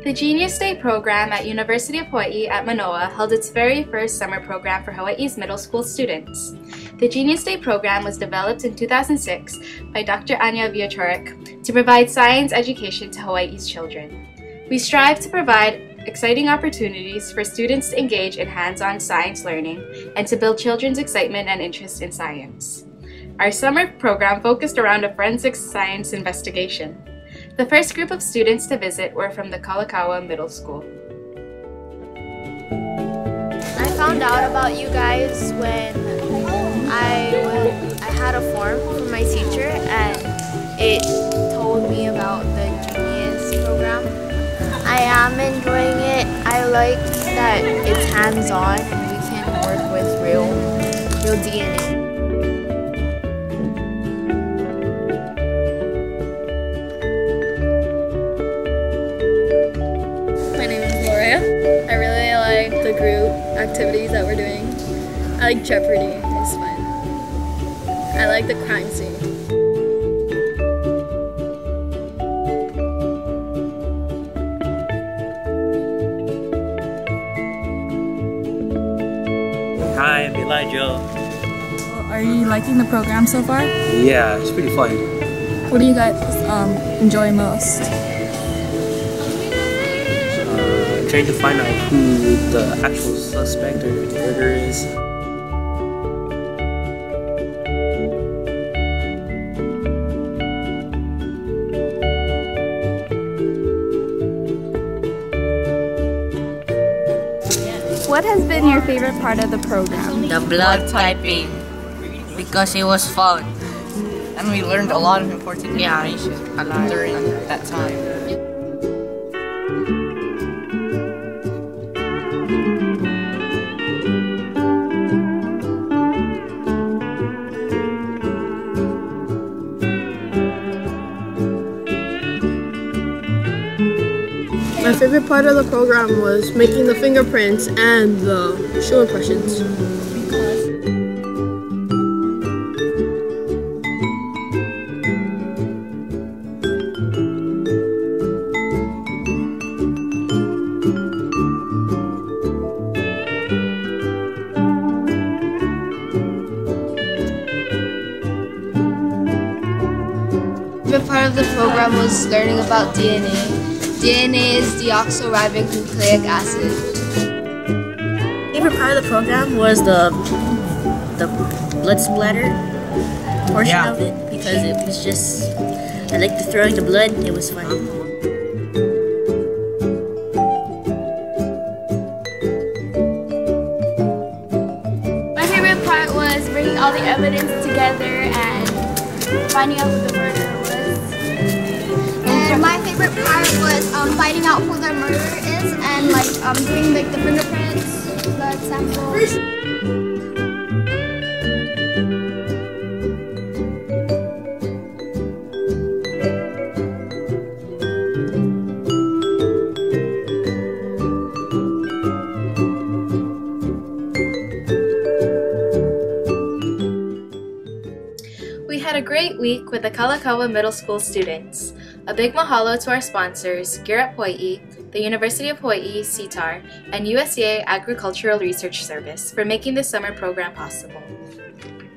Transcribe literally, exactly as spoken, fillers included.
The Gene-ius Day program at University of Hawaii at Manoa held its very first summer program for Hawaii's middle school students. The Gene-ius Day program was developed in two thousand six by Doctor Anya Viachorik to provide science education to Hawaii's children. We strive to provide exciting opportunities for students to engage in hands-on science learning and to build children's excitement and interest in science. Our summer program focused around a forensic science investigation. The first group of students to visit were from the Kalakaua Middle School. I found out about you guys when I, I had a form from my teacher and it told me about the Gene-ius program. I am enjoying it. I like that it's hands-on. We can work with real, real D N A. I really like the group activities that we're doing. I like Jeopardy, it's fun. I like the crime scene. Hi, I'm Elijah. Are you liking the program so far? Yeah, it's pretty fun. What do you guys um, enjoy most? Trying to find out who the actual suspect or murderer is. What has been your favorite part of the program? The blood typing, because it was fun. And we learned a lot of important Yeah, information a lot. during that time. My favorite part of the program was making the fingerprints and the shoe impressions. My favorite part of the program was learning about D N A. D N A is deoxyribonucleic acid. My favorite part of the program was the the blood splatter portion Yeah. of it, because it was just, I liked the throwing the blood, it was fun. My favorite part was bringing all the evidence together and finding out who the murderer was. And my favorite part was um, finding out who the murderer is and like um, doing like the fingerprints, blood samples. We had a great week with the Kalakaua Middle School students. A big mahalo to our sponsors, Gear Up Hawaii, the University of Hawaii, C T A R, and U S D A Agricultural Research Service for making this summer program possible.